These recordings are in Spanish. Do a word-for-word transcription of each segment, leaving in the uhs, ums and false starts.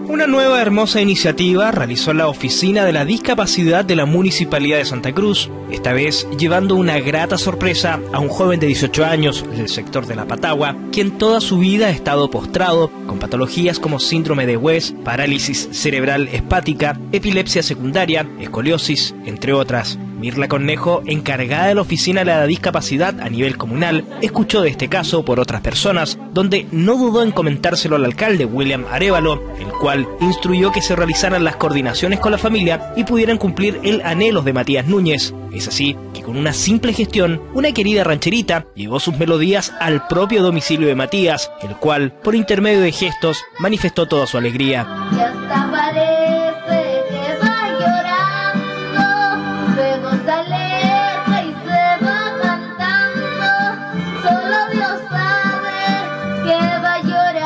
Una nueva hermosa iniciativa realizó la Oficina de la Discapacidad de la Municipalidad de Santa Cruz, esta vez llevando una grata sorpresa a un joven de dieciocho años del sector de La Patagua, quien toda su vida ha estado postrado con patologías como síndrome de West, parálisis cerebral espática, epilepsia secundaria, escoliosis, entre otras. Mirla Cornejo, encargada de la Oficina de la Discapacidad a nivel comunal, escuchó de este caso por otras personas, donde no dudó en comentárselo al alcalde William Arévalo, el cual instruyó que se realizaran las coordinaciones con la familia y pudieran cumplir el anhelo de Matías Núñez. Es así que con una simple gestión, una querida rancherita llevó sus melodías al propio domicilio de Matías, el cual, por intermedio de gestos, manifestó toda su alegría. Ya hasta parece que va llorando, luego se aleja y se va cantando, solo Dios sabe que va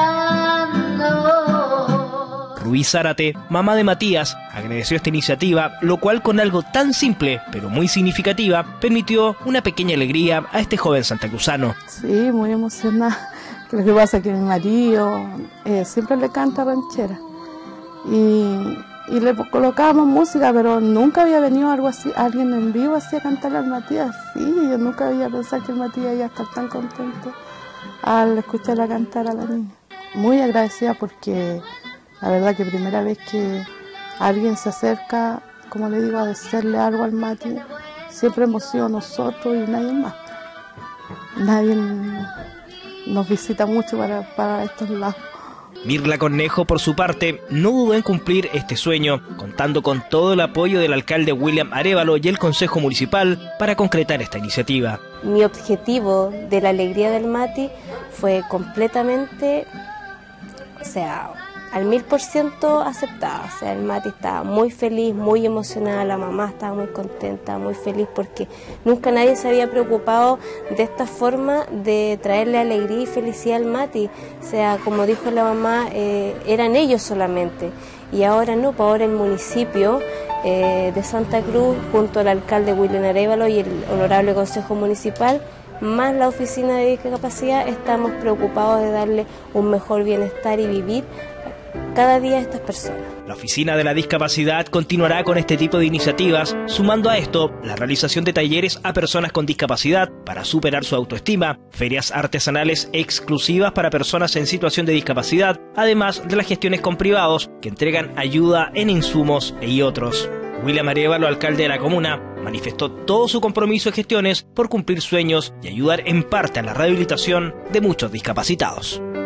llorando. Ruiz Zárate, mamá de Matías, agradeció esta iniciativa, lo cual con algo tan simple, pero muy significativa, permitió una pequeña alegría a este joven santacruzano. Sí, muy emocionada. Lo que pasa es que mi marido eh, siempre le canta ranchera y, y le colocábamos música, pero nunca había venido algo así, alguien en vivo así a cantarle al Matías. Sí, yo nunca había pensado que el Matías iba a estar tan contento al escucharla cantar a la niña. Muy agradecida porque la verdad que primera vez que alguien se acerca, como le digo, a decirle algo al Mati, siempre hemos sido nosotros y nadie más. Nadie nos visita mucho para, para estos lados. Mirla Cornejo, por su parte, no dudó en cumplir este sueño, contando con todo el apoyo del alcalde William Arévalo y el Consejo Municipal para concretar esta iniciativa. Mi objetivo de la alegría del Mati fue completamente, o sea, al mil por ciento aceptada. O sea, el Mati estaba muy feliz, muy emocionada, la mamá estaba muy contenta, muy feliz, porque nunca nadie se había preocupado de esta forma de traerle alegría y felicidad al Mati. O sea, como dijo la mamá, eh, eran ellos solamente. Y ahora no, pues ahora el municipio eh, de Santa Cruz, junto al alcalde William Arévalo y el honorable Consejo Municipal, más la Oficina de Discapacidad, estamos preocupados de darle un mejor bienestar y vivir cada día a estas personas. La Oficina de la Discapacidad continuará con este tipo de iniciativas, sumando a esto la realización de talleres a personas con discapacidad para superar su autoestima, ferias artesanales exclusivas para personas en situación de discapacidad, además de las gestiones con privados que entregan ayuda en insumos y otros. William Arévalo, alcalde de la comuna, manifestó todo su compromiso y gestiones por cumplir sueños y ayudar en parte a la rehabilitación de muchos discapacitados.